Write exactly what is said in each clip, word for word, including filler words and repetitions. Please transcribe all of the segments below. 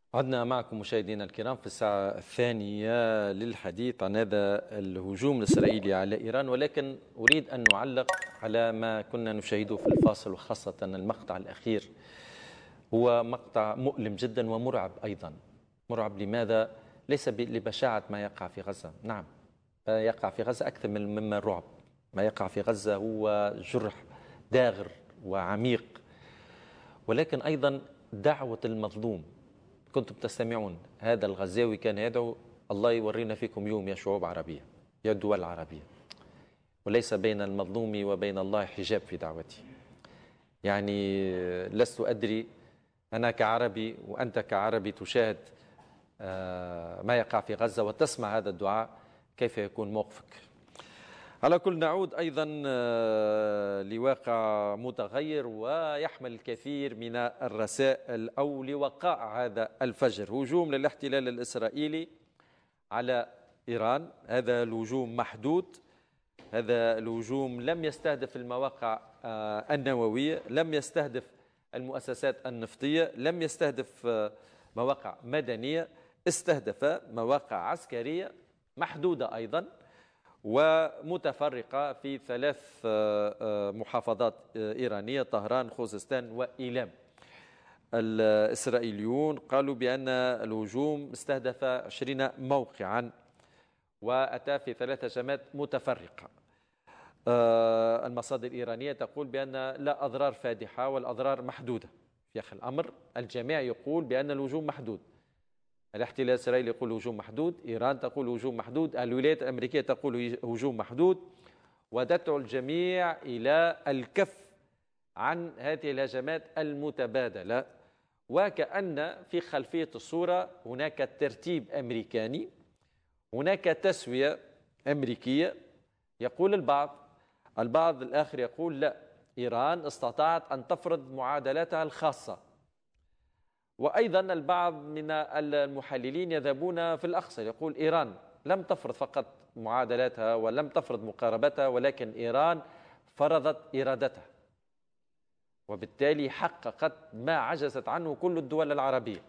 عدنا معكم مشاهدينا الكرام في الساعة الثانية للحديث عن هذا الهجوم الإسرائيلي على إيران، ولكن أريد أن نعلق على ما كنا نشاهده في الفاصل، وخاصة المقطع الأخير. هو مقطع مؤلم جدا ومرعب أيضا. مرعب لماذا؟ ليس لبشاعة ما يقع في غزة، نعم ما يقع في غزة أكثر من مما الرعب. ما يقع في غزة هو جرح داغر وعميق، ولكن أيضا دعوة المظلوم. كنتم تستمعون، هذا الغزاوي كان يدعو: الله يورينا فيكم يوم يا شعوب عربية، يا دول عربية، وليس بين المظلوم وبين الله حجاب في دعوتي. يعني لست أدري، أنا كعربي وأنت كعربي تشاهد ما يقع في غزة وتسمع هذا الدعاء، كيف يكون موقفك؟ على كل، نعود أيضا لواقع متغير ويحمل الكثير من الرسائل، أو لوقائع هذا الفجر. هجوم للاحتلال الإسرائيلي على إيران، هذا الهجوم محدود. هذا الهجوم لم يستهدف المواقع النووية، لم يستهدف المؤسسات النفطية، لم يستهدف مواقع مدنية، استهدف مواقع عسكرية محدودة أيضا ومتفرقة في ثلاث محافظات إيرانية: طهران، خوزستان، وإيلام. الإسرائيليون قالوا بأن الهجوم استهدف عشرين موقعا وأتى في ثلاث هجمات متفرقة. المصادر الإيرانية تقول بأن لا أضرار فادحة والأضرار محدودة. في آخر الأمر الجميع يقول بأن الهجوم محدود. الاحتلال الإسرائيلي يقول هجوم محدود، إيران تقول هجوم محدود، الولايات الأمريكية تقول هجوم محدود، وتدعو الجميع إلى الكف عن هذه الهجمات المتبادلة. وكأن في خلفية الصورة هناك ترتيب أمريكاني، هناك تسوية أمريكية. يقول البعض البعض الآخر يقول لا، إيران استطاعت أن تفرض معادلاتها الخاصة. وأيضا البعض من المحللين يذهبون في الأقصى، يقول إيران لم تفرض فقط معادلاتها ولم تفرض مقاربتها، ولكن إيران فرضت إرادتها، وبالتالي حققت ما عجزت عنه كل الدول العربية،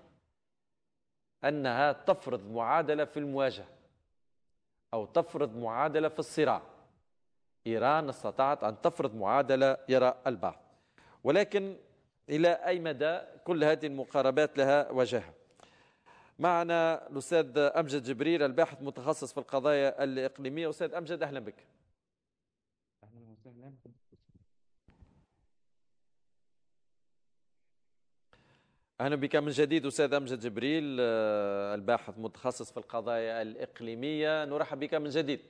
أنها تفرض معادلة في المواجهة أو تفرض معادلة في الصراع. إيران استطاعت أن تفرض معادلة، يرى البعض، ولكن إلى أي مدى كل هذه المقاربات لها وجهة؟ معنا الأستاذ أمجد جبريل، الباحث متخصص في القضايا الإقليمية. أستاذ أمجد، أهلا بك. أهلا وسهلا. أهلا بك من جديد أستاذ أمجد جبريل، الباحث متخصص في القضايا الإقليمية. نرحب بك من جديد.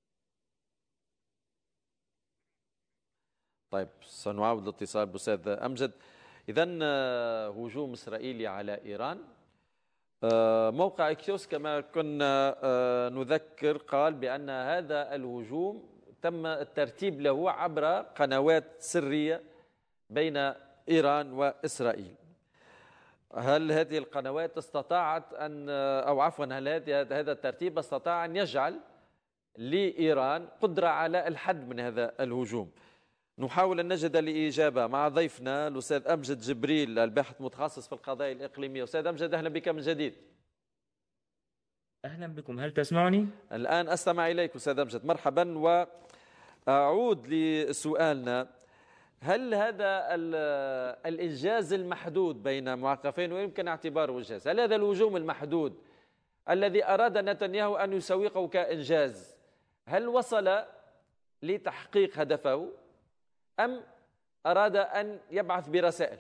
طيب، سنعاود الاتصال بأستاذ أمجد. إذن هجوم إسرائيلي على إيران. موقع إكسيوس كما كنا نذكر قال بأن هذا الهجوم تم الترتيب له عبر قنوات سرية بين إيران وإسرائيل. هل هذه القنوات استطاعت أن، أو عفوا هل هذا الترتيب استطاع أن يجعل لإيران قدرة على الحد من هذا الهجوم؟ نحاول أن نجد الإجابة مع ضيفنا الأستاذ أمجد جبريل، الباحث متخصص في القضايا الإقليمية. أستاذ أمجد، أهلا بك من جديد. أهلا بكم، هل تسمعني؟ الآن أستمع إليك أستاذ أمجد، مرحبا. وأعود لسؤالنا: هل هذا الإنجاز المحدود بين معقفين، ويمكن اعتباره إنجاز، هل هذا الهجوم المحدود الذي أراد نتنياهو أن يسوقه كإنجاز، هل وصل لتحقيق هدفه أم أراد أن يبعث برسائل؟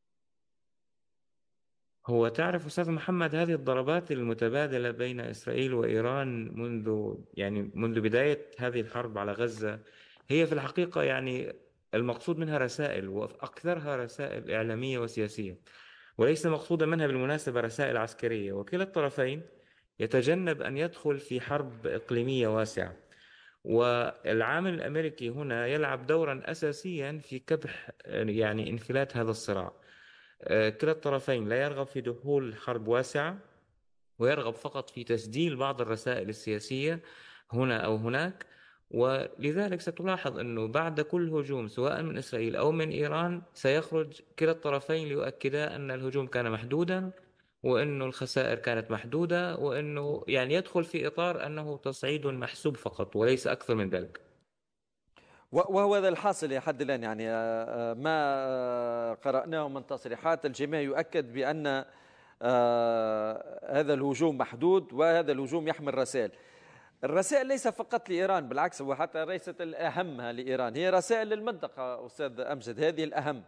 هو تعرف أستاذ محمد، هذه الضربات المتبادلة بين إسرائيل وإيران منذ يعني منذ بداية هذه الحرب على غزة هي في الحقيقة يعني المقصود منها رسائل، وأكثرها رسائل إعلامية وسياسية، وليس مقصودا منها بالمناسبة رسائل عسكرية. وكلا الطرفين يتجنب أن يدخل في حرب إقليمية واسعة، والعامل الأمريكي هنا يلعب دورا أساسيا في كبح يعني انفلات هذا الصراع. آه، كلا الطرفين لا يرغب في دخول حرب واسعة، ويرغب فقط في تسجيل بعض الرسائل السياسية هنا أو هناك. ولذلك ستلاحظ أنه بعد كل هجوم سواء من إسرائيل أو من إيران سيخرج كلا الطرفين ليؤكدا أن الهجوم كان محدودا وأنه الخسائر كانت محدودة، وأنه يعني يدخل في إطار أنه تصعيد محسوب فقط وليس أكثر من ذلك. وهو هذا الحاصل يا حد الآن، يعني آه، آه، ما آه، قرأناه من تصريحات الجميع يؤكد بأن آه، هذا الهجوم محدود، وهذا الهجوم يحمل رسائل. الرسائل ليس فقط لإيران، بالعكس هو حتى ليست الأهم لإيران، هي رسائل للمنطقة أستاذ أمجد، هذه الأهم.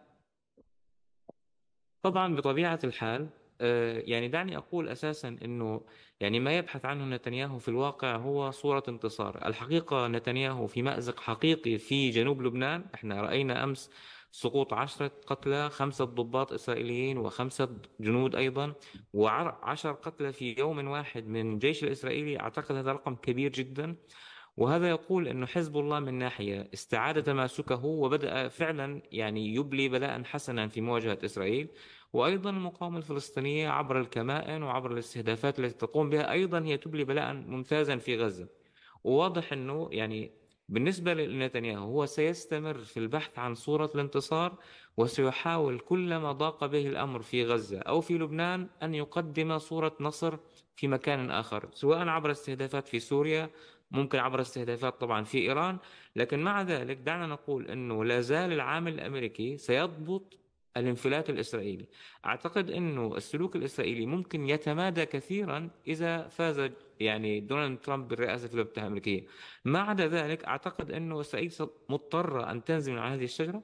طبعا بطبيعة الحال، آه، يعني دعني أقول أساسا أنه يعني ما يبحث عنه نتنياهو في الواقع هو صورة انتصار. الحقيقة نتنياهو في مأزق حقيقي في جنوب لبنان. احنا رأينا أمس سقوط عشرة قتلى، خمسة ضباط إسرائيليين وخمسة جنود أيضا، وعشر قتلى في يوم واحد من الجيش الإسرائيلي. أعتقد هذا رقم كبير جدا. وهذا يقول أنه حزب الله من ناحية استعاد تماسكه وبدأ فعلا يعني يبلي بلاء حسنا في مواجهة إسرائيل، وأيضا المقاومة الفلسطينية عبر الكمائن وعبر الاستهدافات التي تقوم بها أيضا هي تبلي بلاء ممتازا في غزة. وواضح أنه يعني بالنسبة لنتنياهو هو سيستمر في البحث عن صورة الانتصار، وسيحاول كلما ضاق به الأمر في غزة أو في لبنان أن يقدم صورة نصر في مكان آخر، سواء عبر استهدافات في سوريا، ممكن عبر استهدافات طبعا في إيران. لكن مع ذلك دعنا نقول أنه لا زال العامل الأمريكي سيضبط الانفلات الإسرائيلي. أعتقد أنه السلوك الإسرائيلي ممكن يتمادى كثيرا إذا فاز يعني دونالد ترامب بالرئاسة في الولايات الأمريكية. ما عدا ذلك أعتقد أنه إسرائيل مضطرة أن تنزل من على هذه الشجرة،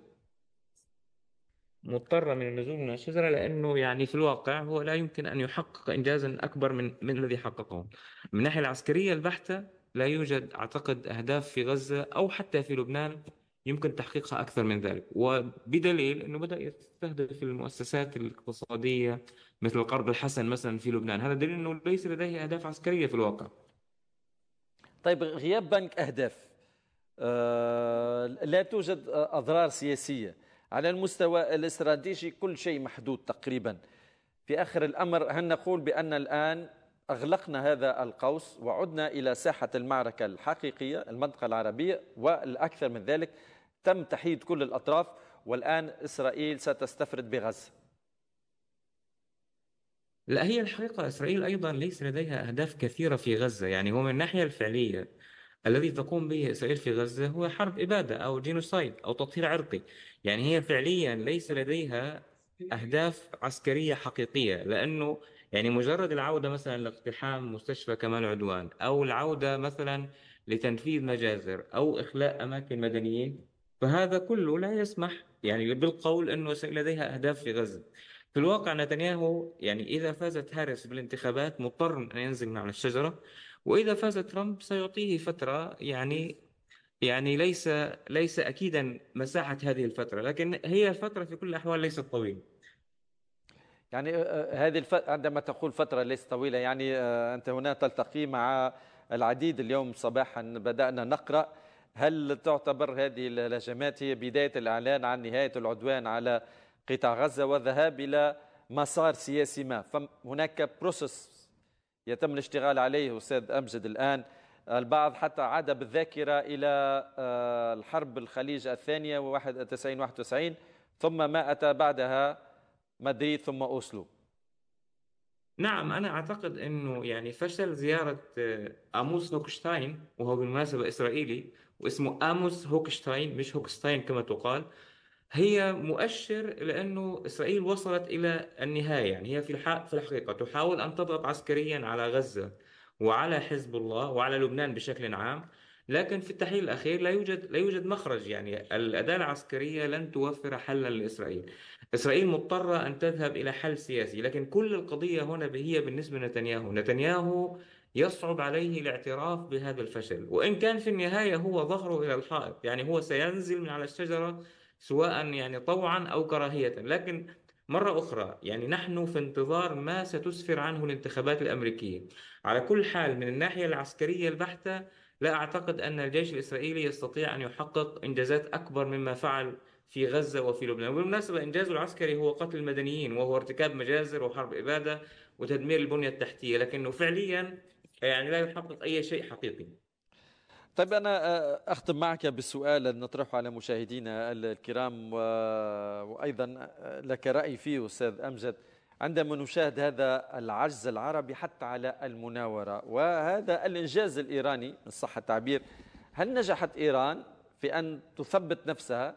مضطرة من النزول من الشجرة، لأنه يعني في الواقع هو لا يمكن أن يحقق إنجازا أكبر من من الذي حققه. من الناحية العسكرية البحتة لا يوجد أعتقد أهداف في غزة أو حتى في لبنان يمكن تحقيقها أكثر من ذلك، وبدليل أنه بدأ يستهدف المؤسسات الاقتصادية مثل القرض الحسن مثلا في لبنان. هذا دليل أنه ليس لديه أهداف عسكرية في الواقع. طيب غياب بنك أهداف، آه، لا توجد أضرار سياسية على المستوى الاستراتيجي، كل شيء محدود تقريبا. في آخر الأمر هل نقول بأن الآن أغلقنا هذا القوس وعدنا إلى ساحة المعركة الحقيقية المنطقة العربية، والأكثر من ذلك تم تحييد كل الأطراف والآن إسرائيل ستستفرد بغزة؟ لا، هي الحقيقة إسرائيل أيضا ليس لديها أهداف كثيرة في غزة. يعني هو من الناحية الفعلية الذي تقوم به إسرائيل في غزة هو حرب إبادة أو جينوسايد أو تطهير عرقي. يعني هي فعليا ليس لديها أهداف عسكرية حقيقية، لأنه يعني مجرد العودة مثلا لاقتحام مستشفى كمال عدوان، أو العودة مثلا لتنفيذ مجازر أو إخلاء أماكن مدنيين، فهذا كله لا يسمح يعني بالقول أنه إسرائيل لديها أهداف في غزة. في الواقع نتنياهو يعني إذا فازت هاريس بالانتخابات مضطر أن ينزل من على الشجرة، وإذا فاز ترامب سيعطيه فترة يعني يعني ليس ليس أكيدا مساحة هذه الفترة، لكن هي الفترة في كل الأحوال ليست طويلة. يعني آه، آه، هذه الف... عندما تقول فترة ليست طويلة، يعني آه، أنت هنا تلتقي مع العديد. اليوم صباحا بدأنا نقرأ، هل تعتبر هذه الهجمات هي بداية الإعلان عن نهاية العدوان على قطاع غزة والذهاب إلى مسار سياسي ما؟ فهناك بروسس يتم الاشتغال عليه أستاذ أمجد الآن. البعض حتى عاد بالذاكرة إلى آه، الحرب الخليج الثانية وواحد وتسعين واحد وتسعين، ثم ما أتى بعدها مدريد ثم أوسلو. نعم، أنا أعتقد أنه يعني فشل زيارة آه، آموس هوكشتاين، وهو بالمناسبة إسرائيلي واسمه آموس هوكشتاين مش هوكستاين كما تقال، هي مؤشر لأنه إسرائيل وصلت إلى النهاية. يعني هي في الح- في الحقيقة تحاول أن تضغط عسكريا على غزة وعلى حزب الله وعلى لبنان بشكل عام، لكن في التحليل الأخير لا يوجد لا يوجد مخرج. يعني الأداة العسكرية لن توفر حلا لإسرائيل. إسرائيل مضطرة أن تذهب إلى حل سياسي، لكن كل القضية هنا هي بالنسبة لنتنياهو. نتنياهو يصعب عليه الاعتراف بهذا الفشل، وإن كان في النهاية هو ظهره إلى الحائط. يعني هو سينزل من على الشجرة سواء يعني طوعا أو كراهية. لكن مرة أخرى يعني نحن في انتظار ما ستسفر عنه الانتخابات الأمريكية. على كل حال من الناحية العسكرية البحتة لا أعتقد أن الجيش الإسرائيلي يستطيع أن يحقق إنجازات أكبر مما فعل في غزة وفي لبنان. وبالمناسبة إنجازه العسكري هو قتل المدنيين وهو ارتكاب مجازر وحرب إبادة وتدمير البنية التحتية، لكنه فعليا يعني لا يحقق أي شيء حقيقي. طيب أنا آه، أختم معك بسؤال نطرحه على مشاهدينا الكرام، و- وأيضا لك رأي فيه أستاذ أمجد. عندما نشاهد هذا العجز العربي حتى على المناورة وهذا الإنجاز الإيراني إن صح التعبير، هل نجحت إيران في أن تثبت نفسها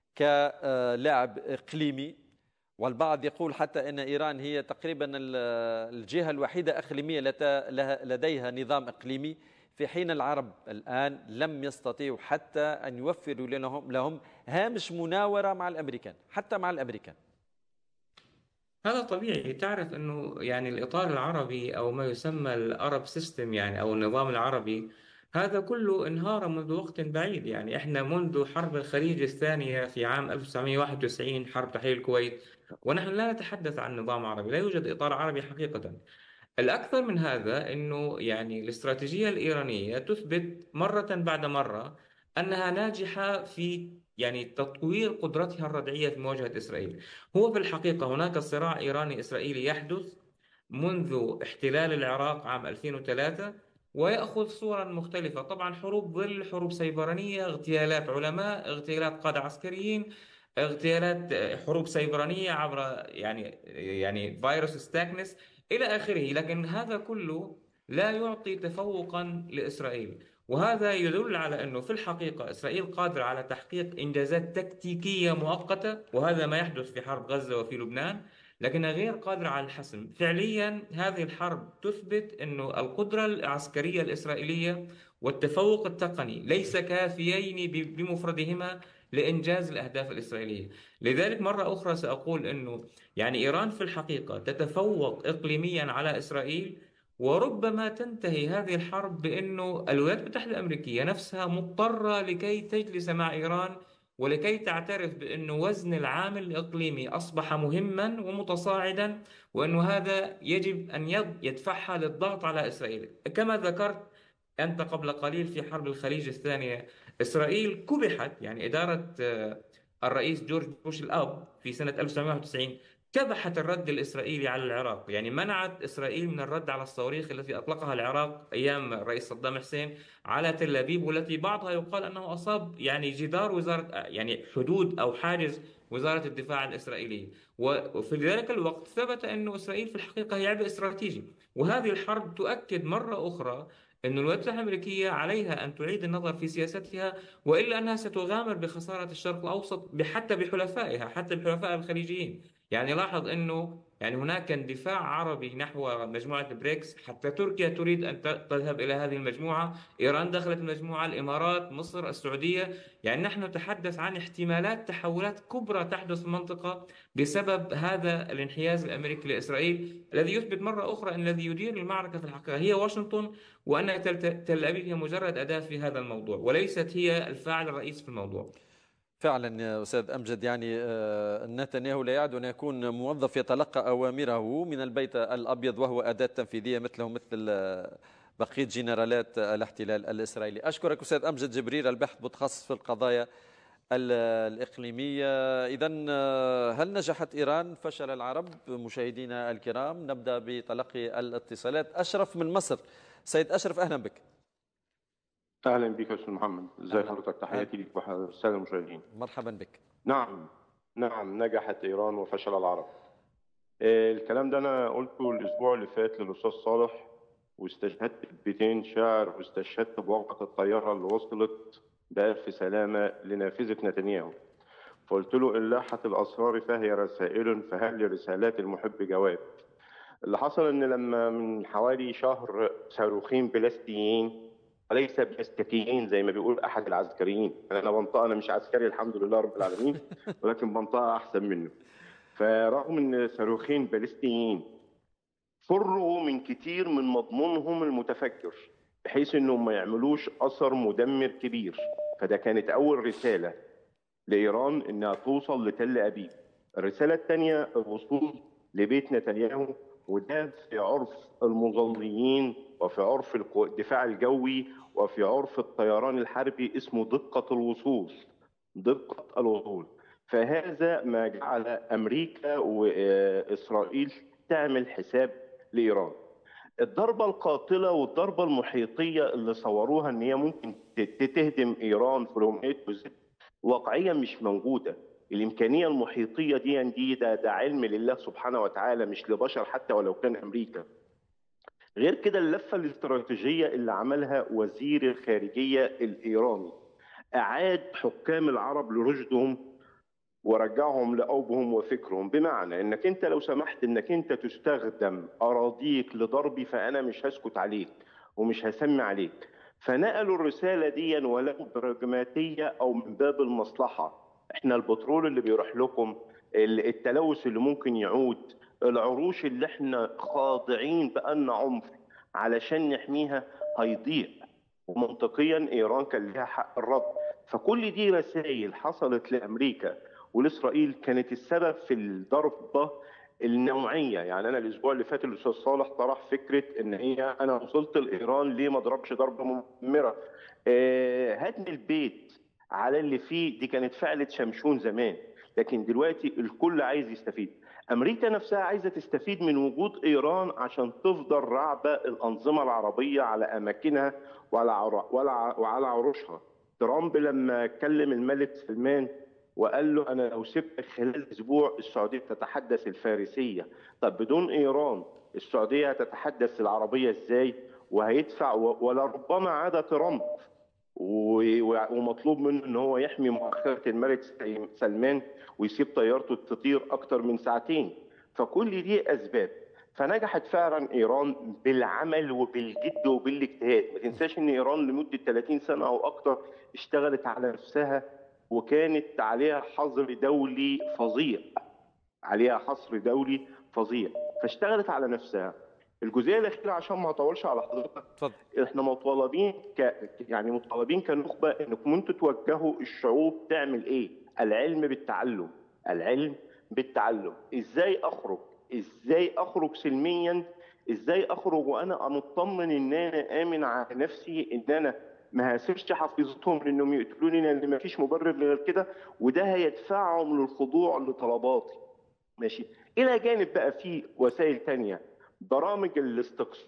كلاعب إقليمي؟ والبعض يقول حتى أن إيران هي تقريبا الجهة الوحيدة إقليمية لديها نظام إقليمي، في حين العرب الآن لم يستطيعوا حتى أن يوفروا لهم, لهم هامش مناورة مع الأمريكان، حتى مع الأمريكان. هذا طبيعي. تعرف أنه يعني الإطار العربي أو ما يسمى الأرب سيستم يعني أو النظام العربي هذا كله انهار منذ وقت بعيد. يعني إحنا منذ حرب الخليج الثانية في عام ألف وتسعمئة وواحد وتسعين، حرب تحرير الكويت، ونحن لا نتحدث عن نظام عربي، لا يوجد إطار عربي حقيقة. الأكثر من هذا أنه يعني الاستراتيجية الإيرانية تثبت مرة بعد مرة أنها ناجحة في يعني تطوير قدرتها الردعية في مواجهة إسرائيل. هو في الحقيقة هناك صراع إيراني إسرائيلي يحدث منذ احتلال العراق عام ألفين وثلاثة، ويأخذ صورا مختلفة. طبعا حروب ظل، حروب سيبرانية، اغتيالات علماء، اغتيالات قادة عسكريين، اغتيالات، حروب سيبرانية عبر يعني يعني فيروس ستاكنس إلى آخره. لكن هذا كله لا يعطي تفوقا لإسرائيل، وهذا يدل على أنه في الحقيقة إسرائيل قادرة على تحقيق إنجازات تكتيكية مؤقتة، وهذا ما يحدث في حرب غزة وفي لبنان، لكنها غير قادرة على الحسم. فعليا هذه الحرب تثبت أنه القدرة العسكرية الإسرائيلية والتفوق التقني ليس كافيين بمفردهما لإنجاز الأهداف الإسرائيلية. لذلك مرة أخرى سأقول أنه يعني إيران في الحقيقة تتفوق إقليميا على إسرائيل، وربما تنتهي هذه الحرب بأنه الولايات المتحدة الأمريكية نفسها مضطرة لكي تجلس مع إيران ولكي تعترف بأنه وزن العامل الإقليمي أصبح مهما ومتصاعدا، وأنه هذا يجب أن يدفعها للضغط على إسرائيل. كما ذكرت أنت قبل قليل في حرب الخليج الثانية، إسرائيل كبحت. يعني إدارة الرئيس جورج بوش الأب في سنة ألف وتسعمئة وواحد وتسعين كبحت الرد الإسرائيلي على العراق، يعني منعت إسرائيل من الرد على الصواريخ التي أطلقها العراق أيام الرئيس صدام حسين على تل أبيب، والتي بعضها يقال أنه أصاب يعني جدار وزارة يعني حدود أو حاجز وزارة الدفاع الإسرائيلية. وفي ذلك الوقت ثبت أن إسرائيل في الحقيقة هي عبء استراتيجي. وهذه الحرب تؤكد مرة أخرى أن الولايات المتحدة الأمريكية عليها أن تعيد النظر في سياستها، وإلا أنها ستغامر بخسارة الشرق الأوسط حتى بحلفائها، حتى بحلفاء الخليجيين. يعني لاحظ أنه يعني هناك اندفاع عربي نحو مجموعة البريكس، حتى تركيا تريد أن تذهب إلى هذه المجموعة، إيران دخلت المجموعة، الإمارات، مصر، السعودية. يعني نحن نتحدث عن احتمالات تحولات كبرى تحدث في المنطقة بسبب هذا الانحياز الأمريكي لإسرائيل، الذي يثبت مرة أخرى أن الذي يدير المعركة في الحقيقة هي واشنطن، وأن تل أبيب هي مجرد أداة في هذا الموضوع وليست هي الفاعل الرئيسي في الموضوع. فعلا يا أستاذ أمجد، يعني نتنياهو لا يعد أن يكون موظف يتلقى أوامره من البيت الأبيض وهو أداة تنفيذية مثله مثل بقية جنرالات الاحتلال الإسرائيلي. أشكرك أستاذ أمجد جبريل، الباحث متخصص في القضايا الإقليمية. إذن هل نجحت إيران فشل العرب؟ مشاهدينا الكرام، نبدأ بتلقي الاتصالات. أشرف من مصر. سيد أشرف، أهلا بك. اهلا بك يا استاذ محمد، ازي حضرتك؟ تحياتي لك والساده المشاهدين. مرحبا بك. نعم نعم نجحت ايران وفشل العرب. الكلام ده انا قلته الاسبوع اللي فات للاستاذ صالح، واستشهدت ببيتين شعر، واستشهدت بوقعة الطياره اللي وصلت بألف سلامه لنافذه نتنياهو. فقلت له ان لاحت الاسرار فهي رسائل، فهل لرسالات المحب جواب. اللي حصل ان لما من حوالي شهر صاروخين بلاستيكيين، وليس بلاستيكيين زي ما بيقول احد العسكريين، انا بنطقه، انا مش عسكري الحمد لله رب العالمين، ولكن بنطقه احسن منه. فرغم ان صاروخين بلاستيكيين فروا من كتير من مضمونهم المتفجر بحيث انهم ما يعملوش اثر مدمر كبير، فده كانت اول رساله لايران انها توصل لتل ابيب. الرساله الثانيه الوصول لبيت نتنياهو، وده في عرف المظليين وفي عرف الدفاع الجوي وفي عرف الطيران الحربي اسمه دقة الوصول. دقة الوصول. فهذا ما جعل أمريكا وإسرائيل تعمل حساب لإيران. الضربة القاتلة والضربة المحيطية اللي صوروها ان هي ممكن تهدم إيران في الهوميت واقعيا مش موجودة. الامكانيه المحيطيه دي دي ده, ده علم لله سبحانه وتعالى، مش لبشر حتى ولو كان امريكا. غير كده اللفه الاستراتيجيه اللي عملها وزير الخارجيه الايراني، اعاد حكام العرب لرشدهم ورجعهم لأوبهم وفكرهم، بمعنى انك انت لو سمحت انك انت تستخدم اراضيك لضربي فانا مش هسكت عليك ومش هسمي عليك. فنقلوا الرساله دي ولو براجماتيه او من باب المصلحه. احنا البترول اللي بيروح لكم، التلوث اللي ممكن يعود، العروش اللي احنا خاضعين بقالنا عمر علشان نحميها هيضيع، ومنطقيا ايران كان لها حق الرد. فكل دي رسائل حصلت لامريكا والاسرائيل كانت السبب في الضربه النوعيه. يعني انا الاسبوع اللي فات الاستاذ صالح طرح فكره ان هي انا وصلت لايران ليه ما اضربش ضربه مدمره. آه هدم البيت على اللي فيه دي كانت فعله شمشون زمان، لكن دلوقتي الكل عايز يستفيد. امريكا نفسها عايزه تستفيد من وجود ايران عشان تفضل رعبه الانظمه العربيه على اماكنها وعلى وعلى عروشها. ترامب لما كلم الملك سلمان وقال له انا لو سبتك خلال اسبوع السعوديه تتحدث الفارسيه، طب بدون ايران السعوديه هتتحدث العربيه ازاي؟ وهيدفع ولربما عاد ترامب ومطلوب منه ان هو يحمي مؤخره الملك سلمان ويسيب طيارته تطير اكتر من ساعتين. فكل دي اسباب. فنجحت فعلا ايران بالعمل وبالجد وبالاجتهاد. ما تنساش ان ايران لمده ثلاثين سنه او اكتر اشتغلت على نفسها، وكانت عليها حظر دولي فظيع، عليها حصر دولي فظيع، فاشتغلت على نفسها. الجزئيه الاخيره عشان ما اطولش على حضرتك، اتفضل. احنا مطالبين ك... يعني مطالبين كنخبه انكم انتوا توجهوا الشعوب تعمل ايه؟ العلم بالتعلم، العلم بالتعلم. ازاي اخرج؟ ازاي اخرج سلميا؟ ازاي اخرج وانا مطمن ان انا امن على نفسي، ان انا ما هسيبش حفيظتهم لانهم يقتلوني لان ما فيش مبرر غير كده، وده هيدفعهم للخضوع لطلباتي. ماشي. الى جانب بقى في وسائل ثانيه، برامج الاستقصاء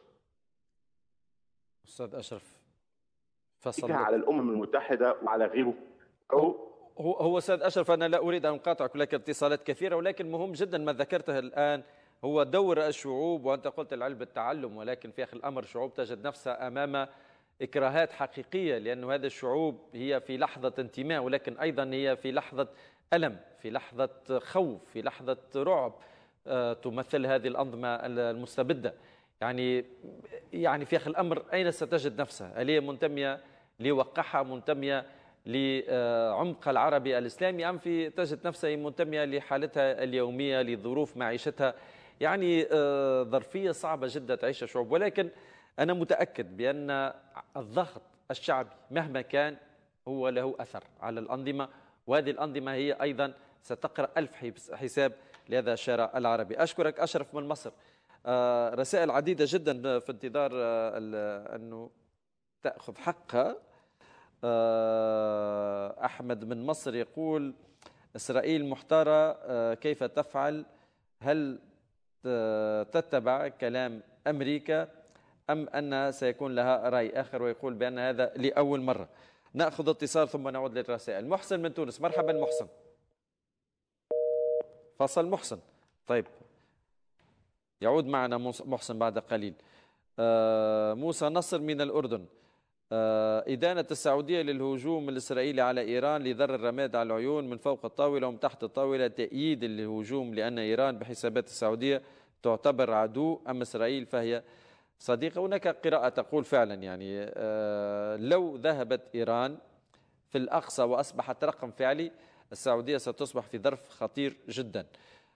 استاذ اشرف فصل على لك. الامم المتحده وعلى غيره. هو هو استاذ اشرف، انا لا اريد ان اقاطعك، لك اتصالات كثيره، ولكن مهم جدا ما ذكرته الان هو دور الشعوب. وانت قلت العلم بالتعلم، ولكن في اخر الامر شعوب تجد نفسها امام إكراهات حقيقية، لأن هذه الشعوب هي في لحظة انتماء، ولكن أيضا هي في لحظة ألم، في لحظة خوف، في لحظة رعب تمثل هذه الأنظمة المستبدة. يعني يعني في آخر الأمر أين ستجد نفسها؟ هل هي منتمية لوقعها، منتمية لعمق العربي الإسلامي، أم في تجد نفسها منتمية لحالتها اليومية، لظروف معيشتها؟ يعني ظرفية صعبة جدا تعيشها الشعوب. ولكن أنا متأكد بأن الضغط الشعبي مهما كان هو له أثر على الأنظمة، وهذه الأنظمة هي أيضا ستقرأ ألف حساب لهذا الشارع العربي. أشكرك أشرف من مصر. رسائل عديدة جدا في انتظار أنه تأخذ حقها. أحمد من مصر يقول إسرائيل محتارة كيف تفعل، هل تتبع كلام أمريكا أم أن سيكون لها رأي آخر؟ ويقول بأن هذا لأول مرة. نأخذ اتصال ثم نعود للرسائل. محسن من تونس، مرحبا محسن. فصل محسن. طيب يعود معنا محسن بعد قليل. آه موسى نصر من الأردن، آه إدانة السعودية للهجوم الإسرائيلي على إيران لذر الرماد على العيون من فوق الطاولة ومن تحت الطاولة، تأييد الهجوم لأن إيران بحسابات السعودية تعتبر عدو، أم إسرائيل فهي صديقة. هناك قراءة تقول فعلا يعني آه لو ذهبت إيران في الأقصى وأصبحت رقم فعلي، السعودية ستصبح في ظرف خطير جدا.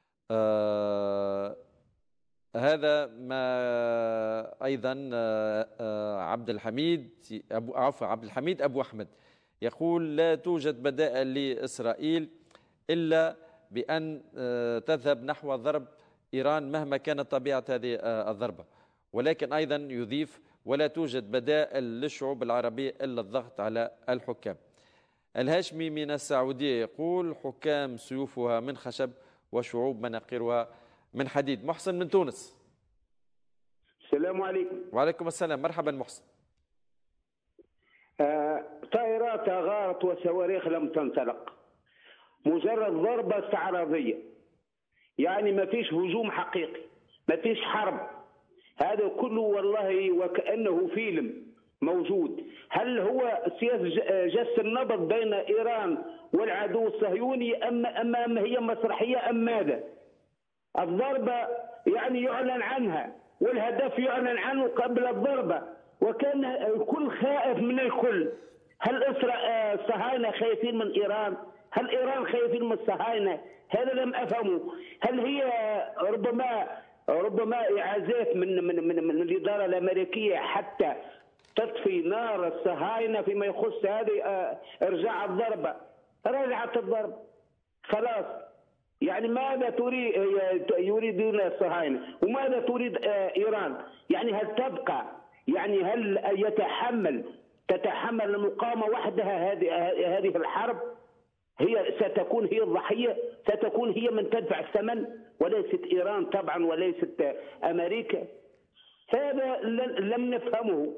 آه هذا ما أيضا آه عبد الحميد أبو عفوا عبد الحميد أبو أحمد يقول لا توجد بدائل لإسرائيل إلا بأن آه تذهب نحو ضرب إيران مهما كانت طبيعة هذه آه الضربة. ولكن أيضا يضيف ولا توجد بدائل للشعوب العربية إلا الضغط على الحكام. الهاشمي من السعودية يقول حكام سيوفها من خشب وشعوب مناقيرها من حديد. محسن من تونس. السلام عليكم. وعليكم السلام، مرحبا محسن. آه، طائرات غارت وصواريخ لم تنطلق. مجرد ضربة استعراضية، يعني ما فيش هجوم حقيقي، ما فيش حرب. هذا كله والله وكأنه فيلم موجود. هل هو سياسة جس النبض بين إيران والعدو الصهيوني أم أم هي مسرحية أم ماذا؟ الضربة يعني يعلن عنها والهدف يعلن عنه قبل الضربة، وكان الكل خائف من الكل. هل الصهاينة خايفين من إيران؟ هل إيران خايفين من الصهاينة؟ هذا لم أفهمه. هل هي ربما ربما إعازات من من من, من الإدارة الأمريكية حتى تطفي نار الصهاينة فيما يخص هذه إرجاع الضربة؟ رجعت الضربة خلاص. يعني ماذا تريد يريدون الصهاينة وماذا تريد إيران؟ يعني هل تبقى، يعني هل يتحمل تتحمل المقاومة وحدها هذه هذه الحرب؟ هي ستكون هي الضحية، ستكون هي من تدفع الثمن، وليست إيران طبعا وليست أمريكا. هذا لم نفهمه.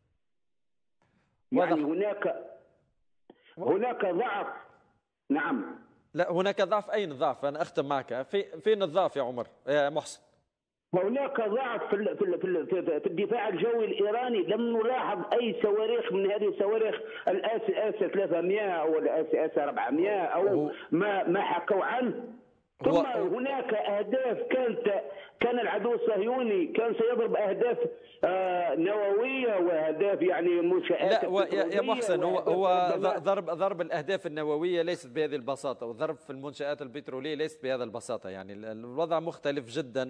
يعني هناك هناك ضعف. نعم. لا، هناك ضعف. أين الضعف؟ أنا أختم معك. في فين الضعف يا عمر يا محسن؟ هناك ضعف في في في الدفاع الجوي الإيراني. لم نلاحظ أي صواريخ من هذه الصواريخ الآس آس ثلاثمائة أو الآس آس أربعمائة أو ما ما حكوا عنه. ثم هناك أهداف كانت كان العدو الصهيوني كان سيضرب أهداف آه نووية وأهداف يعني منشآت. لا يا محسن، هو هو ضرب ضرب الأهداف النووية ليست بهذه البساطة، وضرب في المنشآت البترولية ليست بهذه البساطة. يعني الوضع مختلف جدا،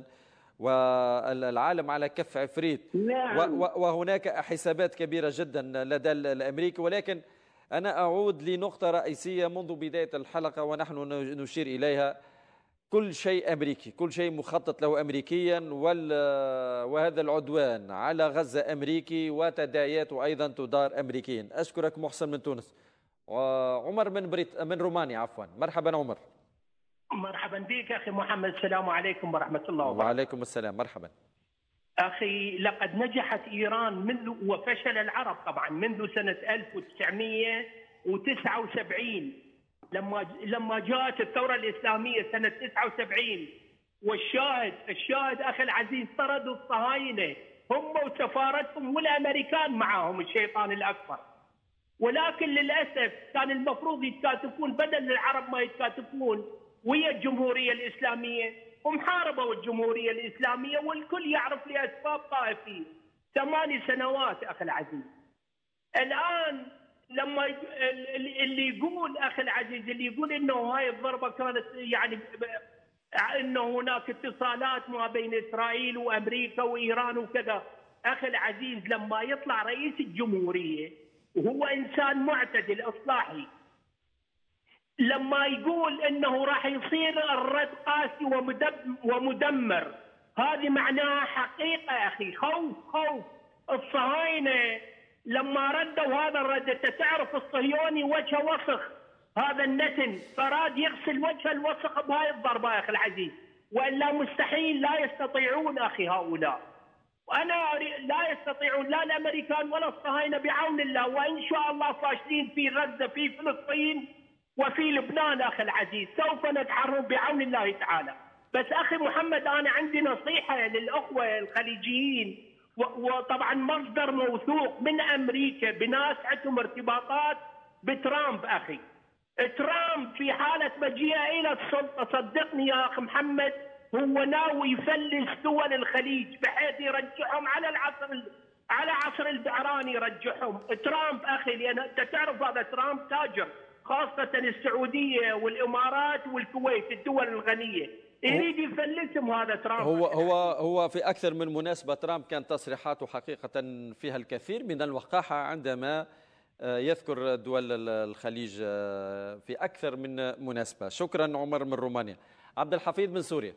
والعالم على كف عفريت. نعم. وهناك حسابات كبيرة جدا لدى الأمريكي. ولكن أنا أعود لنقطة رئيسية منذ بداية الحلقة ونحن نشير إليها: كل شيء أمريكي، كل شيء مخطط له أمريكيا، وهذا العدوان على غزة أمريكي وتداعياته أيضا تدار أمريكيا. أشكرك محسن من تونس. وعمر من بريط من رومانيا عفوا. مرحبا عمر. مرحبا بك أخي محمد، السلام عليكم ورحمة الله وبركاته. وعليكم السلام. مرحبا أخي. لقد نجحت إيران منذ وفشل العرب طبعا منذ سنة ألف وتسعمائة وتسعة وسبعين لما لما جاءت الثورة الإسلامية سنة تسعة وسبعين. والشاهد الشاهد أخي العزيز طردوا الصهاينة هم وسفارتهم والأمريكان معهم الشيطان الأكبر. ولكن للأسف كان المفروض يتكاتفون بدل العرب ما يتكاتفون ويا الجمهورية الإسلامية، ومحاربوا الجمهورية الإسلامية والكل يعرف لأسباب طائفية. ثماني سنوات أخي العزيز. الآن لما اللي يقول أخي العزيز اللي يقول إنه هاي الضربة كانت يعني إنه هناك اتصالات ما بين إسرائيل وأمريكا وإيران وكذا، أخي العزيز لما يطلع رئيس الجمهورية وهو إنسان معتدل إصلاحي لما يقول انه راح يصير الرد قاسي ومدمر، هذه معناها حقيقه اخي خوف خوف. الصهاينه لما ردوا هذا الرد، انت تعرف الصهيوني وجهه وسخ، هذا النتن فراد يغسل وجه الوسخ بهاي الضربه يا اخي العزيز، والا مستحيل لا يستطيعون اخي هؤلاء. وانا لا يستطيعون لا الامريكان ولا الصهاينه بعون الله، وان شاء الله فاشلين في غزه في فلسطين وفي لبنان أخي العزيز، سوف نتحرر بعون الله تعالى. بس أخي محمد أنا عندي نصيحة للأخوة الخليجيين، وطبعا مصدر موثوق من أمريكا بناس عندهم ارتباطات بترامب. أخي ترامب في حالة مجيئه إلى السلطة صدقني يا أخي محمد هو ناوي يفلس دول الخليج بحيث يرجعهم على العصر على عصر البعراني يرجعهم. ترامب أخي لأن أنت تعرف هذا ترامب تاجر، خاصة السعودية والإمارات والكويت الدول الغنية، يريد يفلسهم هذا ترامب. هو هو هو في أكثر من مناسبة ترامب كان تصريحاته حقيقة فيها الكثير من الوقاحة عندما يذكر دول الخليج في أكثر من مناسبة. شكرا عمر من رومانيا. عبد الحفيظ من سوريا.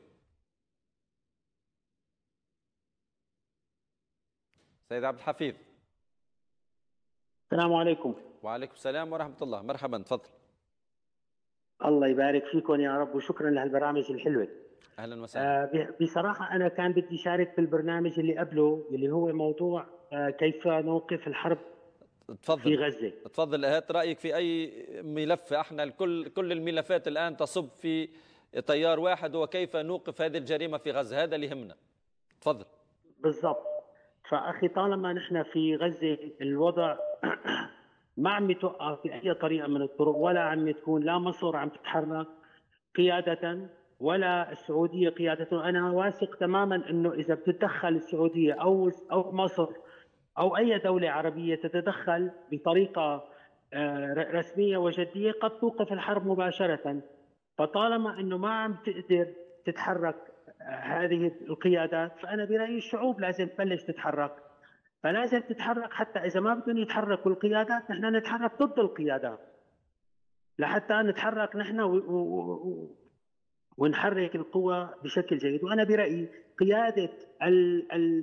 سيد عبد الحفيظ. السلام عليكم. وعليكم السلام ورحمة الله. مرحبا تفضل. الله يبارك فيكم يا رب، وشكرا لهالبرامج الحلوة. أهلا وسهلا. آه بصراحة أنا كان بدي أشارك في البرنامج اللي قبله اللي هو موضوع آه كيف نوقف الحرب تفضل في غزة. تفضل، هات رأيك في أي ملف. احنا الكل كل الملفات الآن تصب في تيار واحد، وكيف نوقف هذه الجريمة في غزة، هذا اللي يهمنا. تفضل. بالضبط. فأخي طالما نحن في غزة الوضع ما عم يتوقف بأي طريقة من الطرق، ولا عم تكون لا مصر عم تتحرك قيادة ولا السعودية قيادة. أنا واثق تماما أنه إذا بتتدخل السعودية أو أو مصر أو أي دولة عربية تتدخل بطريقة رسمية وجدية قد توقف الحرب مباشرة. فطالما أنه ما عم تقدر تتحرك هذه القيادات، فأنا برأيي الشعوب لازم تبلش تتحرك. فلازم تتحرك، حتى إذا ما بدهم يتحركوا القيادات نحن نتحرك ضد القيادات، لحتى نتحرك نحن و... و... ونحرك القوى بشكل جيد. وأنا برأيي قيادة ال... ال...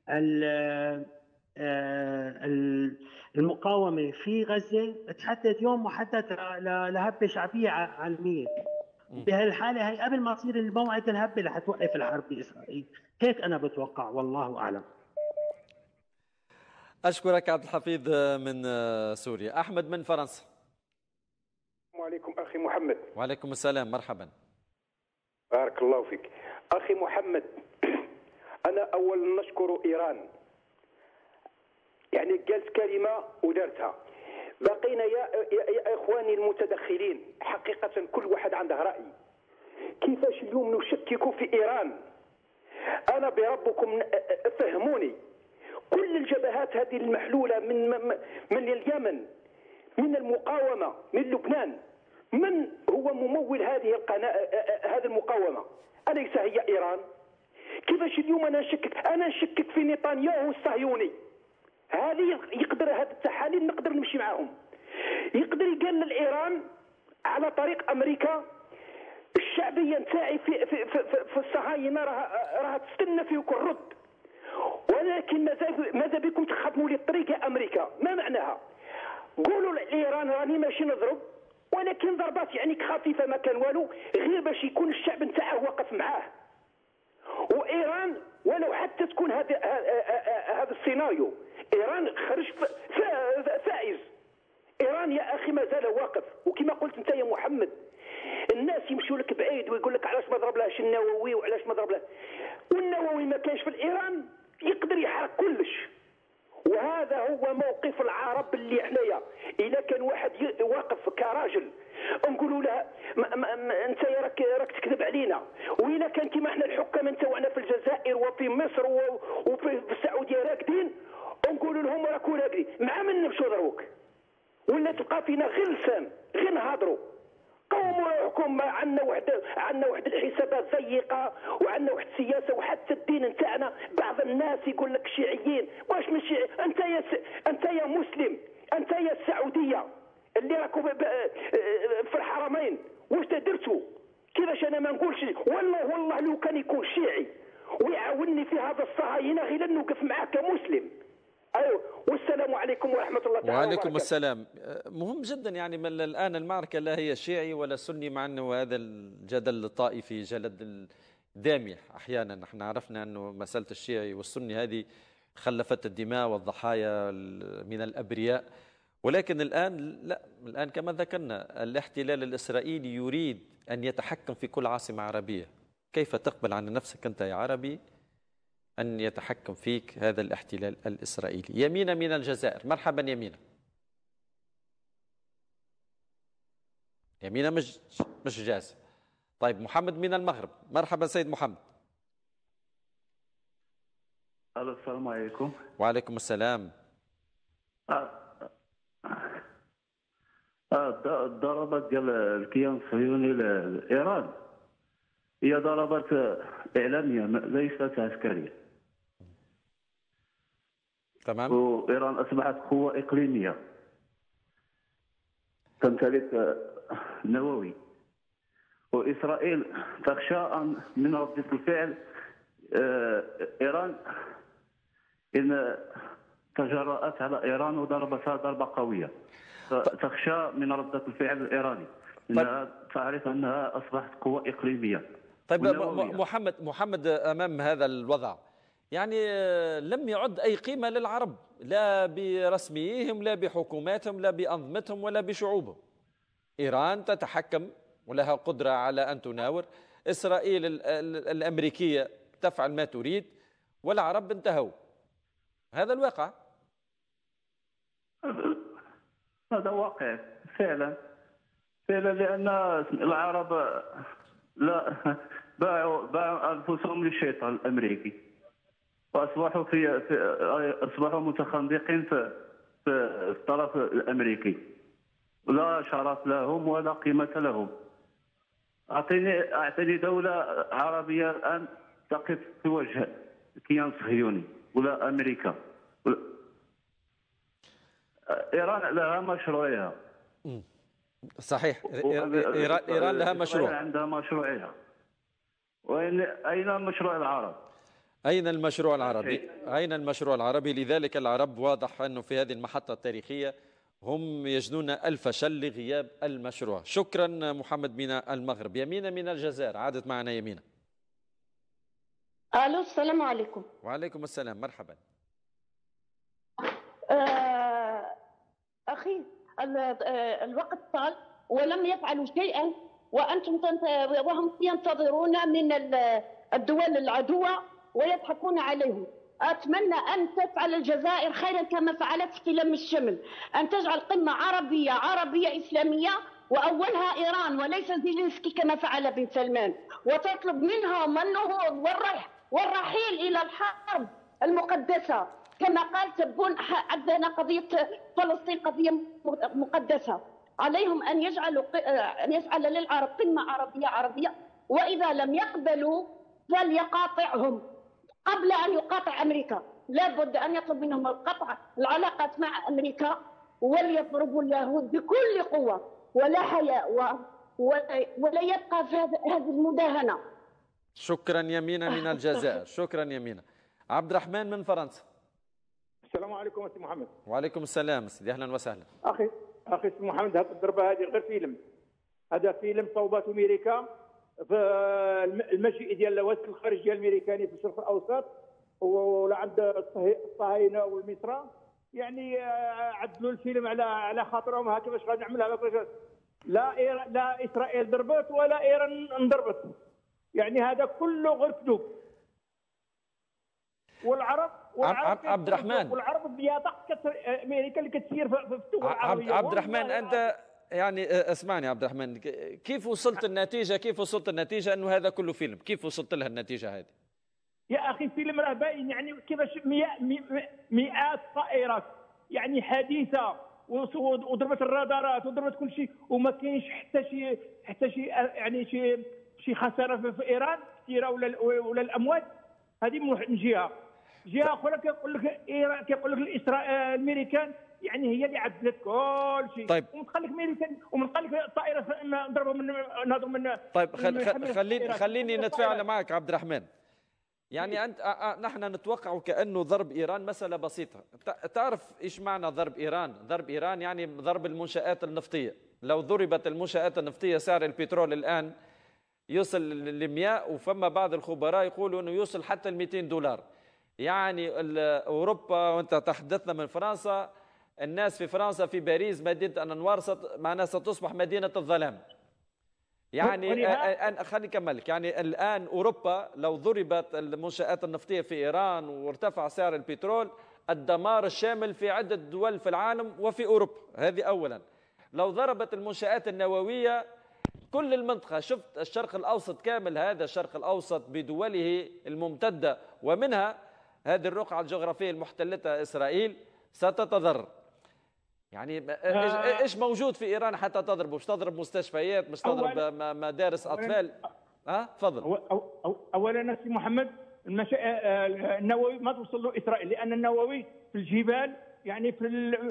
ال... المقاومة في غزة تحدد يوم محدد لهبة شعبية عالمية. بهالحالة هي قبل ما تصير الموعد الهبة اللي حتوقف الحرب بإسرائيل. هيك أنا بتوقع، والله أعلم. أشكرك عبد الحفيظ من سوريا. أحمد من فرنسا. السلام عليكم أخي محمد. وعليكم السلام، مرحبا. بارك الله فيك أخي محمد. أنا أول نشكر إيران، يعني قالت كلمة ودارتها. بقينا يا, يا إخواني المتدخلين، حقيقة كل واحد عنده رأي. كيفاش اليوم نشكك في إيران؟ أنا بربكم فهموني. كل الجبهات هذه المحلولة من من اليمن، من المقاومة، من لبنان، من هو ممول هذه القناة هذه المقاومة؟ أليس هي إيران؟ كيفاش اليوم أنا نشكك؟ أنا نشكك في نتنياهو الصهيوني. هذه يقدر هذه التحاليل نقدر نمشي معهم. يقدر يقلل إيران على طريق أمريكا. الشعبية نتاعي في في في, في الصهاينة راها راها تستنى فيكم الرد، ولكن ماذا ماذا بكم تخدموا لي الطريق يا أمريكا؟ ما معناها؟ قولوا لإيران راني ماشي نضرب، ولكن ضربات يعني خفيفة ما كان والو، غير باش يكون الشعب نتاعه واقف معاه. وإيران ولو حتى تكون هذا هذا السيناريو، إيران خرج فائز. إيران يا أخي ما زال واقف. وكما قلت أنت يا محمد، الناس يمشوا لك بعيد ويقول لك علاش ما ضرب لهاش النووي وعلاش ما ضرب له، والنووي ما كانش في الإيران يقدر يحرق كلش. وهذا هو موقف العرب اللي حنايا. إذا كان واحد واقف كراجل نقولوا له انت راك راك تكذب علينا، واذا كان كيما احنا الحكام نتاعنا في الجزائر وفي مصر وفي السعوديه راكدين نقولوا لهم راكو راكدين، مع من نمشوا دروك؟ ولا تلقى فينا غير لسان غير نهضروا. قوموا روحكم. عندنا واحد عندنا واحد الحسابات ضيقه، وعندنا واحد السياسه، وحتى الدين نتاعنا بعض الناس يقول لك شيعيين. واش من شيعي؟ انت يا س... انت يا مسلم، انت يا السعوديه اللي راكم في الحرمين، واش درتوا؟ كيفاش انا ما نقولش؟ والله والله لو كان يكون شيعي ويعاونني في هذا الصهاينه غير نوقف معاه كمسلم. ايوه. والسلام عليكم ورحمه الله تعالى وعليكم وبركاته. السلام. مهم جدا يعني من الان المعركه لا هي شيعي ولا سني، مع انه هذا الجدل الطائفي جلد دامح احيانا. نحن عرفنا انه مساله الشيعي والسني هذه خلفت الدماء والضحايا من الابرياء، ولكن الان لا، الان كما ذكرنا الاحتلال الاسرائيلي يريد ان يتحكم في كل عاصمه عربيه. كيف تقبل عن نفسك انت يا عربي أن يتحكم فيك هذا الاحتلال الإسرائيلي؟ يمينة من الجزائر، مرحبا يمينة. يمينة مش مش جاهزة. طيب محمد من المغرب، مرحبا سيد محمد. الو السلام عليكم. وعليكم السلام. اه اه الضربات ديال الكيان الصهيوني لايران هي ضربات اعلاميه ليست عسكريه. تمام. وإيران أصبحت قوة إقليمية تمتلك نووي، وإسرائيل تخشى من ردة الفعل إيران إن تجرأت على إيران وضربتها ضربة قوية. تخشى من ردة الفعل الإيراني، إنها تعرف أنها أصبحت قوة إقليمية. طيب محمد محمد أمام هذا الوضع يعني لم يعد أي قيمة للعرب، لا برسميهم لا بحكوماتهم لا بأنظمتهم ولا بشعوبهم. إيران تتحكم ولها قدرة على أن تناور، إسرائيل الأمريكية تفعل ما تريد، والعرب انتهوا. هذا الواقع. هذا واقع فعلا فعلا، لأن العرب لا باعوا باعوا أنفسهم للشيطان الأمريكي، وأصبحوا في, في أصبحوا متخندقين في, في الطرف الأمريكي، لا شرف لهم ولا قيمة لهم. أعطيني أعطيني دولة عربية الآن تقف في وجه الكيان الصهيوني ولا أمريكا. إيران لها مشروعها. صحيح، إيران إيران لها مشروع، عندها مشروعها. وين أين مشروع العرب؟ أين المشروع العربي؟ أين المشروع العربي؟ لذلك العرب واضح أنه في هذه المحطة التاريخية هم يجنون الفشل لغياب المشروع. شكرا محمد من المغرب. يمينة من الجزائر عادت معنا. يمينة. الو السلام عليكم. وعليكم السلام، مرحبا. آه اخي الوقت طال ولم يفعلوا شيئا، وانتم وهم ينتظرون من الدول العدوة ويضحكون عليهم. أتمنى أن تفعل الجزائر خيرا كما فعلت في لم الشمل، أن تجعل قمة عربية عربية إسلامية وأولها إيران وليس زيلينسكي كما فعل بن سلمان، وتطلب منهم النهوض والرح والرحيل إلى الحرب المقدسة كما قال تبون. عندنا قضية فلسطين قضية مقدسة، عليهم أن يجعلوا أن يجعل للعرب قمة عربية عربية، وإذا لم يقبلوا فليقاطعهم قبل أن يقاطع أمريكا. لابد أن يطلب منهم القطع العلاقات مع أمريكا، وليضربوا اليهود بكل قوة ولا حياء ولا يبقى في هذه المداهنة. شكرا يمينة من الجزائر. شكرا يمينة. عبد الرحمن من فرنسا. السلام عليكم أستاذ محمد. وعليكم السلام سيدي، أهلا وسهلا. أخي أخي أستاذ محمد، هذه الضربة هذه غير فيلم، هذا فيلم صوبات أمريكا في المجيء ديال وزير الخارجيه الامريكاني في الشرق الاوسط ولعند الصهاينه والمصرى، يعني عدلوا الفيلم على على خاطرهم. ها كيفاش غادي نعملها؟ لا إيران لا اسرائيل ضربت ولا ايران انضربت، يعني هذا كله غير كذوب. والعرب والعرب عبد الرحمن والعرب بيضق امريكا اللي كتسير في الدول العربيه. عبد الرحمن انت يعني اسمعني عبد الرحمن، كيف وصلت النتيجة؟ كيف وصلت النتيجة انه هذا كله فيلم؟ كيف وصلت لها النتيجة هذه؟ يا اخي فيلم راه باين، يعني كيفاش مئات طائرات يعني حديثة وضربت الرادارات وضربت كل شيء وما كاينش حتى شي حتى شي يعني شي شي خسارة في ايران كثيرة ولا ولا الاموات. هذه من جهة. جهة اخرى كيقول لك ايران كيقول لك الاسرائيل الامريكان يعني هي اللي عدلت كل شيء. طيب ومن قال لك امريكان ومن قال لك الطائره نضربوا من نهضوا من. طيب خل خليني خليني نتفاعل معك عبد الرحمن. يعني انت نحن نتوقع كانه ضرب ايران مساله بسيطه. تعرف ايش معنى ضرب ايران؟ ضرب ايران يعني ضرب المنشآت النفطيه. لو ضربت المنشآت النفطيه سعر البترول الان يوصل ل مئة، وفما بعض الخبراء يقولوا انه يوصل حتى ل مئتين دولار. يعني اوروبا، وانت تحدثنا من فرنسا، الناس في فرنسا في باريس مدينة الأنوار معناها ستصبح مدينة الظلام. يعني خليني أكملك. يعني الآن أوروبا لو ضربت المنشآت النفطية في إيران وارتفع سعر البترول، الدمار الشامل في عدة دول في العالم وفي أوروبا. هذه أولا. لو ضربت المنشآت النووية كل المنطقة، شفت الشرق الأوسط كامل، هذا الشرق الأوسط بدوله الممتدة ومنها هذه الرقعة الجغرافية المحتلتها إسرائيل ستتضرر. يعني آه ايش موجود في ايران حتى تضرب؟ مش تضرب مستشفيات، مش تضرب مدارس اطفال. ها تفضل. اولا سي محمد، النووي ما توصل له اسرائيل، لان النووي في الجبال، يعني في ال...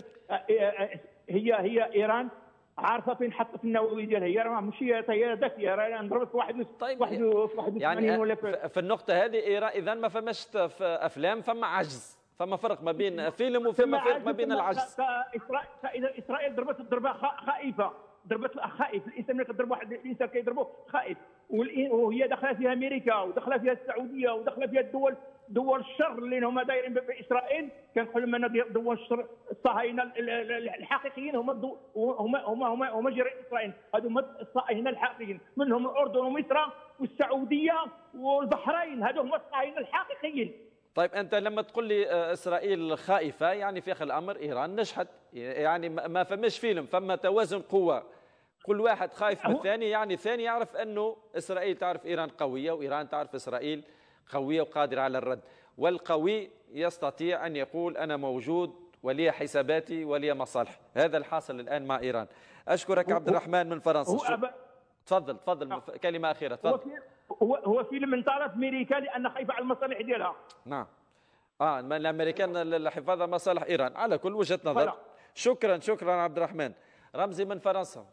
هي هي ايران عارفه فين حط في النووي ديالها. هي راه ماشي هي ذكيه، راه ضربت في واحد طيب واحد وثمانين يعني ولا في, في النقطه هذه ايران اذا ما فماش افلام، فما عجز، فما فرق ما بين فيلم وفما فرق ما بين العجز. فاذا اسرائيل ضربت ضربه خائفه، ضربت خائف. الانسان ملي كضرب واحد الانسان كيضربه خائف، وهي داخله فيها امريكا وداخله فيها السعوديه وداخله فيها الدول دول الشر اللي هما دايرين باسرائيل، كنقولوا من دول الشر الصهاينه الحقيقيين هما هما هما هما هما جيران اسرائيل، هذو هما الصهاينه الحقيقيين، منهم الاردن ومصر والسعوديه والبحرين، هذو هما الصهاينه الحقيقيين. طيب انت لما تقول لي اسرائيل خائفه، يعني في اخر الامر ايران نجحت، يعني ما فماش فيلم، فما توازن قوه، كل واحد خايف من الثاني، يعني الثاني يعرف انه اسرائيل تعرف ايران قويه، وايران تعرف اسرائيل قويه وقادره على الرد، والقوي يستطيع ان يقول انا موجود ولي حساباتي ولي مصالحي، هذا الحاصل الان مع ايران. اشكرك عبد الرحمن من فرنسا. تفضل تفضل كلمه اخيره تفضل. هو هو فيلم من طرف امريكا لان خايفه على المصالح ديالها. نعم. اه الامريكان للحفاظ على مصالح ايران، على كل وجهه نظر. شكرا شكرا عبد الرحمن. رمزي من فرنسا.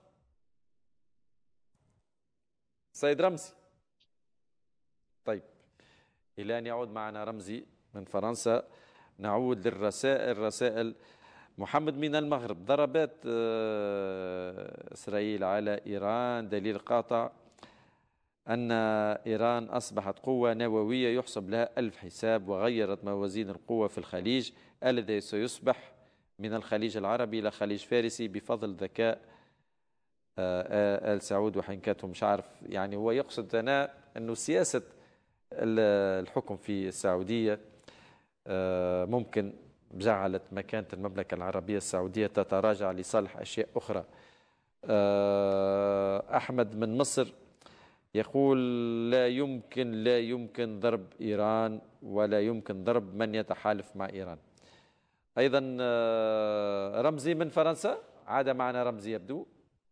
سيد رمزي. طيب الى ان يعود معنا رمزي من فرنسا نعود للرسائل. رسائل محمد من المغرب. ضربات اسرائيل على ايران دليل قاطع أن إيران أصبحت قوة نووية يحسب لها ألف حساب، وغيرت موازين القوة في الخليج الذي سيصبح من الخليج العربي إلى خليج فارسي بفضل ذكاء آل سعود وحنكته. مش عارف يعني هو يقصد هنا أنه سياسة الحكم في السعودية ممكن جعلت مكانة المملكة العربية السعودية تتراجع لصالح أشياء أخرى. أحمد من مصر يقول لا يمكن لا يمكن ضرب إيران ولا يمكن ضرب من يتحالف مع إيران. أيضا رمزي من فرنسا. عاد معنا رمزي يبدو.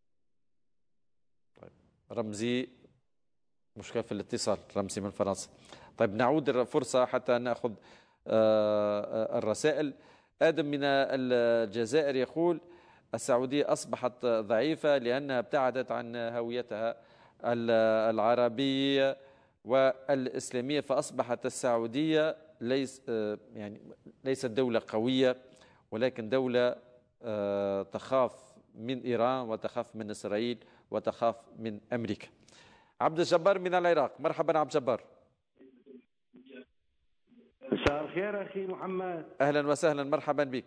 طيب رمزي مشكلة في الاتصال. رمزي من فرنسا. طيب نعود فرصة حتى نأخذ الرسائل. آدم من الجزائر يقول السعودية أصبحت ضعيفة لأنها ابتعدت عن هويتها العربية والإسلامية، فأصبحت السعودية ليس يعني ليست دولة قوية ولكن دولة تخاف من إيران وتخاف من إسرائيل وتخاف من أمريكا. عبد الجبار من العراق. مرحبا عبد الجبار. مساء الخير أخي محمد. أهلا وسهلا مرحبا بك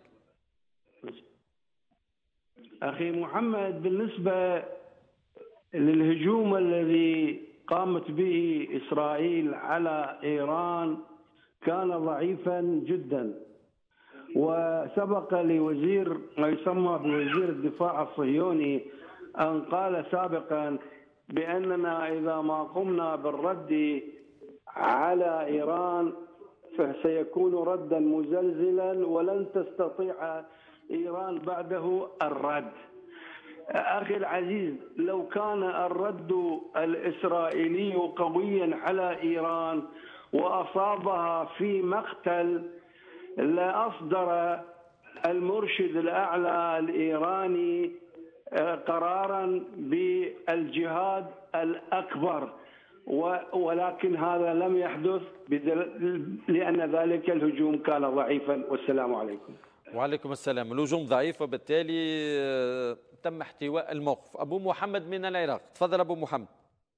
أخي محمد. بالنسبة للهجوم الذي قامت به إسرائيل على إيران كان ضعيفا جدا، وسبق لوزير ما يسمى بوزير الدفاع الصهيوني أن قال سابقا بأننا إذا ما قمنا بالرد على إيران فسيكون ردا مزلزلا ولن تستطيع إيران بعده الرد. أخي العزيز، لو كان الرد الإسرائيلي قويا على إيران وأصابها في مقتل لأصدر المرشد الأعلى الإيراني قرارا بالجهاد الأكبر، ولكن هذا لم يحدث لأن ذلك الهجوم كان ضعيفا. والسلام عليكم. وعليكم السلام. الهجوم ضعيف وبالتالي تم احتواء الموقف. أبو محمد من العراق. تفضل أبو محمد.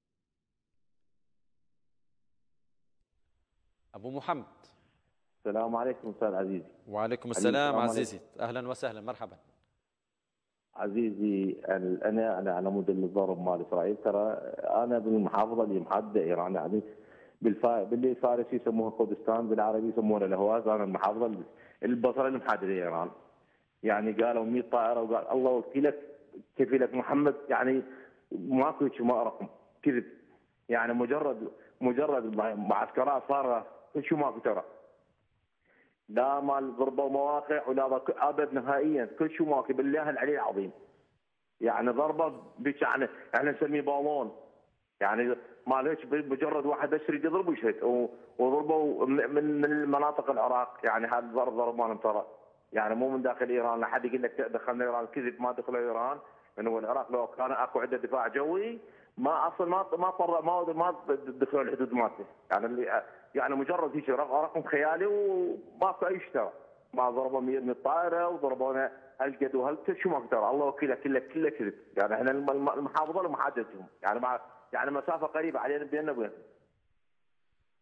أبو محمد. السلام عليكم أستاذ عزيزي. وعليكم السلام عزيزي. أهلا وسهلا مرحبا. عزيزي أنا أنا على مود الضرب مال إسرائيل، ترى أنا بالمحافظة اللي محددة إيران، يعني بالفا... بالفارسي يسموها كردستان، بالعربي يسمونها الهواز. أنا المحافظة البصرة اللي محددة إيران. يعني قالوا مية طائرة وقال الله وكيلك كفيلك محمد، يعني ماكو شيء رقم كذب، يعني مجرد مجرد معسكرات صار كل شيء ماكو ترى، لا مال ضربوا مواقع ولا ابد نهائيا، كل شيء ماكو بالله العلي العظيم. يعني ضربه بيش يعني احنا نسميه بالون، يعني ما ليش مجرد واحد بس يريد يضرب ويشهد، وضربوا من من مناطق العراق. يعني هذا ضرب ضرب ما ترى، يعني مو من داخل ايران. لا حد يقول لك دخلنا ايران، كذب، ما دخلوا ايران. لانه العراق لو كان اكو عنده دفاع جوي ما اصلا ما ما طر ما ما دخلوا الحدود مالته. يعني اللي يعني مجرد هيك رقم خيالي وماكو اي شيء ترى. ما ضربوا مية طائره وضربونا هالقد وهالقد شو ماكو ترى. الله وكيله كله كله كذب. يعني احنا المحافظه لمحادثتهم، يعني مع يعني مسافه قريبه علينا بيننا وبينهم.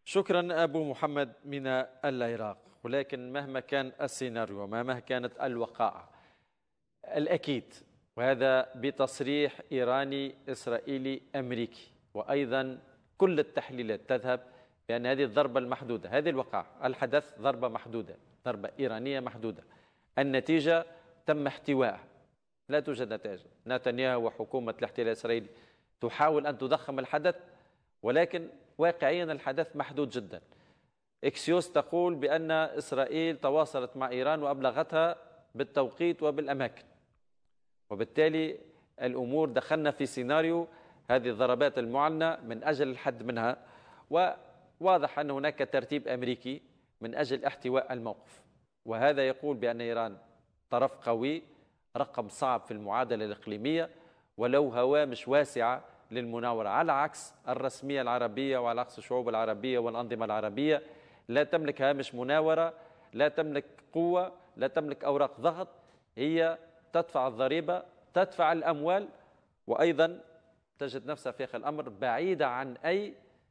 شكرا أبو محمد من العراق. ولكن مهما كان السيناريو ومهما كانت الوقائع، الأكيد وهذا بتصريح إيراني إسرائيلي أمريكي، وأيضا كل التحليلات تذهب بأن هذه الضربة المحدودة، هذه الوقائع، الحدث ضربة محدودة، ضربة إيرانية محدودة، النتيجة تم احتوائها، لا توجد نتائج. نتنياهو وحكومة الاحتلال الإسرائيلي تحاول أن تضخم الحدث، ولكن واقعيا الحدث محدود جدا. إكسيوس تقول بأن إسرائيل تواصلت مع إيران وأبلغتها بالتوقيت وبالأماكن، وبالتالي الأمور دخلنا في سيناريو هذه الضربات المعلنة من أجل الحد منها، وواضح أن هناك ترتيب أمريكي من أجل احتواء الموقف، وهذا يقول بأن إيران طرف قوي، رقم صعب في المعادلة الإقليمية، ولو هوامش واسعة للمناورة، على عكس الرسمية العربية وعلى عكس الشعوب العربية والأنظمة العربية، لا تملك هامش مناورة، لا تملك قوة، لا تملك أوراق ضغط، هي تدفع الضريبة، تدفع الأموال، وأيضا تجد نفسها في آخر الأمر بعيدة عن أي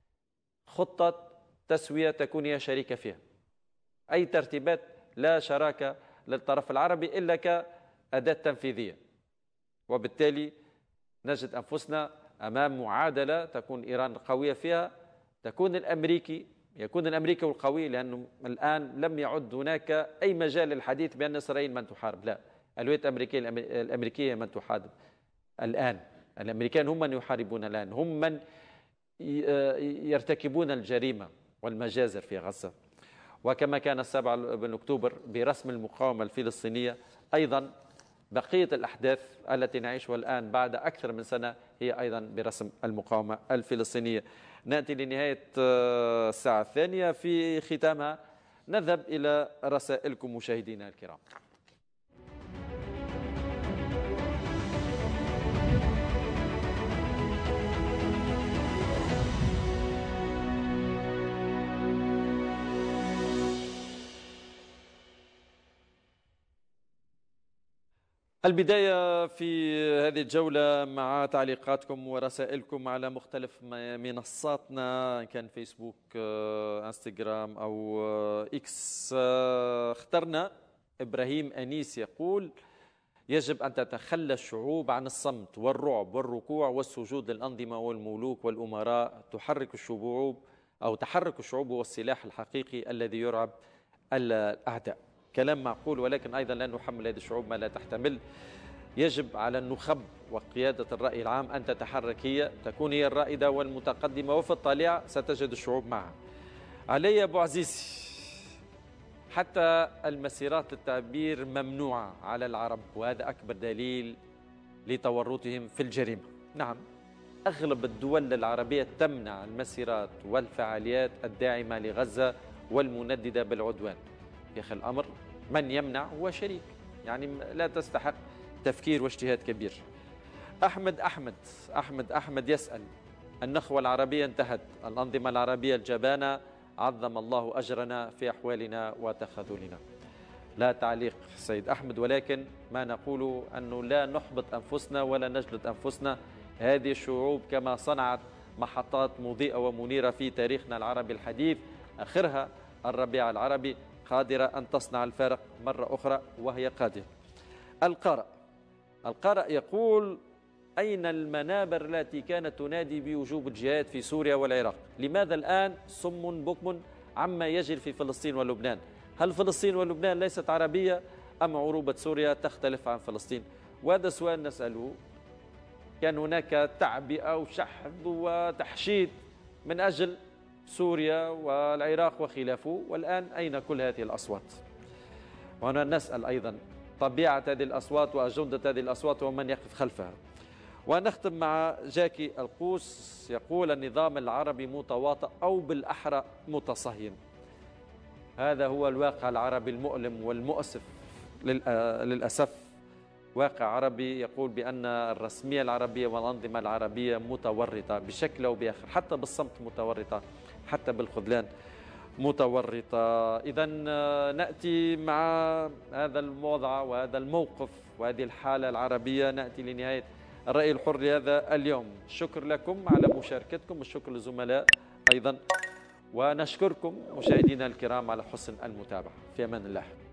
خطة تسوية تكون هي شريكة فيها، أي ترتيبات لا شراكة للطرف العربي إلا كأداة تنفيذية. وبالتالي نجد أنفسنا أمام معادلة تكون إيران قوية فيها، تكون الأمريكي يكون الأمريكي القوي، لأنه الآن لم يعد هناك أي مجال للحديث بأن إسرائيل من تحارب، لا، الولايات الأمريكية الأمريكية من تحارب الآن، الأمريكان هم من يحاربون الآن، هم من يرتكبون الجريمة والمجازر في غزة. وكما كان السابع من أكتوبر برسم المقاومة الفلسطينية، أيضا بقية الأحداث التي نعيشها الآن بعد أكثر من سنة هي أيضا برسم المقاومة الفلسطينية. نأتي لنهاية الساعة الثانية، في ختامها نذهب إلى رسائلكم مشاهدينا الكرام. البداية في هذه الجولة مع تعليقاتكم ورسائلكم على مختلف منصاتنا، كان فيسبوك، انستغرام أو إكس. اخترنا إبراهيم أنيس يقول: يجب أن تتخلى الشعوب عن الصمت والرعب والركوع والسجود للأنظمة والملوك والأمراء. تحرك الشعوب أو تحرك الشعوب هو السلاح الحقيقي الذي يرعب الأعداء. كلام معقول، ولكن أيضا لا نحمل هذه الشعوب ما لا تحتمل. يجب على النخب وقيادة الرأي العام أن تتحرك، هي تكون هي الرائدة والمتقدمة، وفي الطالعة ستجد الشعوب معها. علي أبو عزيز: حتى المسيرات للتعبير ممنوعة على العرب، وهذا أكبر دليل لتورطهم في الجريمة. نعم، أغلب الدول العربية تمنع المسيرات والفعاليات الداعمة لغزة والمنددة بالعدوان. يا أخي الأمر من يمنع هو شريك، يعني لا تستحق تفكير واجتهاد كبير. أحمد أحمد أحمد أحمد يسأل: النخوة العربية انتهت، الأنظمة العربية الجبانة عظم الله أجرنا في أحوالنا وتخاذلنا. لا تعليق سيد أحمد، ولكن ما نقول أنه لا نحبط أنفسنا ولا نجلد أنفسنا. هذه الشعوب كما صنعت محطات مضيئة ومنيرة في تاريخنا العربي الحديث، آخرها الربيع العربي، قادرة أن تصنع الفارق مرة أخرى، وهي قادرة. القارئ القارئ يقول: أين المنابر التي كانت تنادي بوجوب الجهاد في سوريا والعراق؟ لماذا الآن صم بكم عما يجري في فلسطين ولبنان؟ هل فلسطين ولبنان ليست عربية أم عروبة سوريا تختلف عن فلسطين؟ وهذا سؤال نسأله. كان هناك تعبئة وشحذ وتحشيد من أجل سوريا والعراق وخلافه، والآن أين كل هذه الأصوات؟ وهنا نسأل أيضا طبيعة هذه الأصوات وأجندة هذه الأصوات ومن يقف خلفها. ونختم مع جاكي القوس يقول: النظام العربي متواطئ أو بالأحرى متصهين. هذا هو الواقع العربي المؤلم والمؤسف للأسف. واقع عربي يقول بأن الرسمية العربية والأنظمة العربية متورطة بشكل أو بآخر، حتى بالصمت متورطة، حتى بالخذلان متورطة. إذا نأتي مع هذا الوضع وهذا الموقف وهذه الحالة العربية، نأتي لنهاية الرأي الحر لهذا اليوم. الشكر لكم على مشاركتكم، الشكر للزملاء أيضا، ونشكركم مشاهدينا الكرام على حسن المتابعة. في أمان الله.